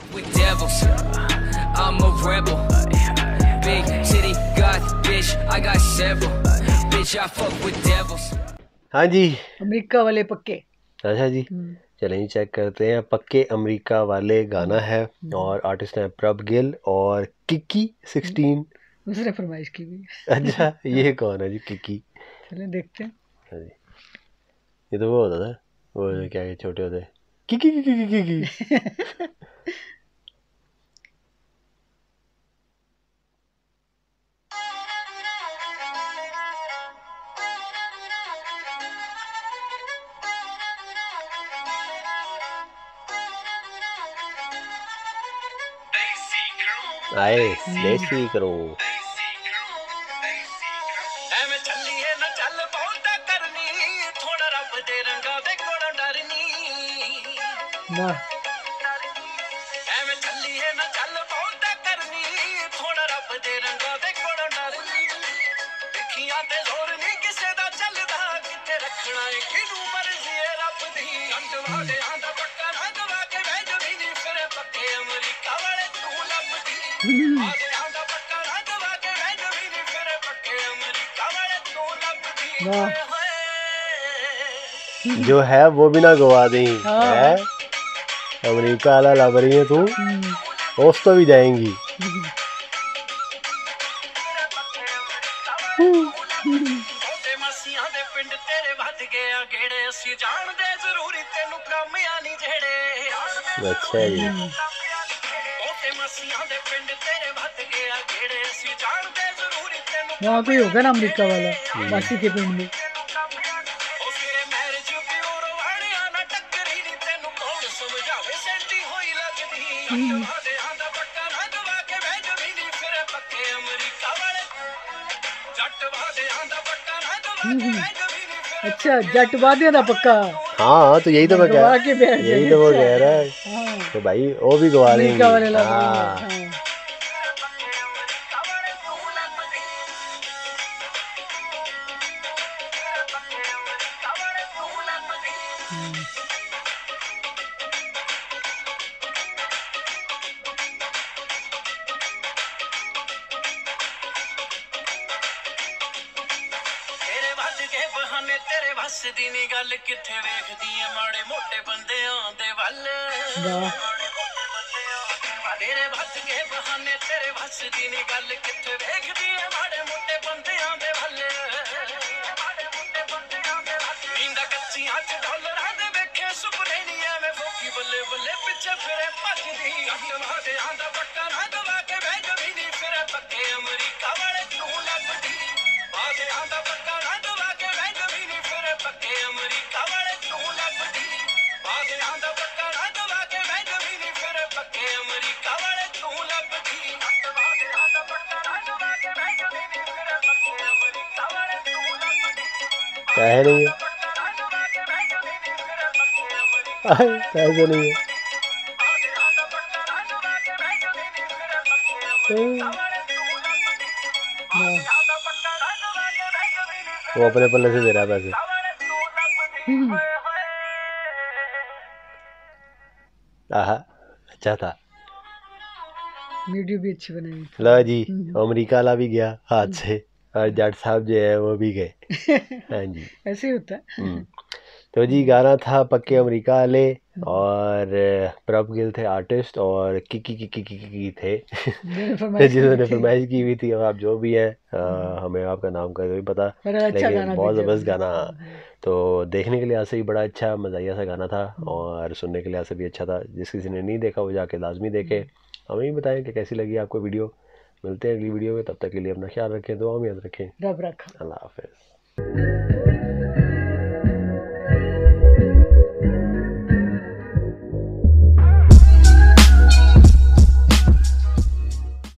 with devils. I'm a rebel. Big city got bitch, I got several. Bitch, I fuck with devils. हाँ जी, America वाले पक्के। अच्छा जी, चलें check करते हैं। पक्के अमेरिका वाले गाना है और आर्टिस्ट हैं प्रभ गिल और किकी 16। उसने फरमाइश की भी। अच्छा, ये कौन है जी किकी? चलें देखते हैं। हाँ जी, ये तो वो होता था, वो क्या है, छोटे होते किकी किकी किकी किकी। आए देसी करो। वाह, वाह। जो है वो भी ना गवा दी है। अमेरिका वाला लब रही है तू, होस्ट तो भी जाएंगी। अच्छा जी, वहाँ कोई होगा ना अमेरिका वाला मासी के पिंड में। अच्छा, जट वादियां दा पक्का। हाँ तो यही तो मैं गवा के बैठ यही जाए। तो वो अच्छा। कह रहा है हाँ, तो भाई वो भी गवा देंगे। अमेरिका वाले लब रही है। हाँ, हाँ। वाह, क्या है नहीं है, कैसे नहीं है। वाह। वो अपने पल्ले से दे रहा है पैसे। आहा, अच्छा था। वीडियो भी अच्छी बनाई। लो जी, अमेरिका वाला भी गया हाथ से और जट साहब जो है वो भी गए। हाँ जी, ऐसे ही होता है। तो जी गाना था पक्के अमेरिका वाले और प्रभ गिल थे आर्टिस्ट और किकी थे जिन्होंने फरमाइश की हुई थी। और आप जो भी हैं, हमें आपका नाम का नहीं पता, पर अच्छा लेकिन गाना बहुत भेजा ज़बरदस्त आपने। गाना। तो देखने के लिहाज से भी बड़ा अच्छा मज़ाहिया सा गाना था और सुनने के लिहाज से भी अच्छा था। जिस किसी ने नहीं देखा वो जाके लाजमी देखे। हमें भी बताएं कि कैसी लगी आपको वीडियो। मिलते हैं अगली वीडियो में, तब तक के लिए अपना ख्याल रखें, दुआ में याद रखें। रब रखा। अल्लाह हाफिज़।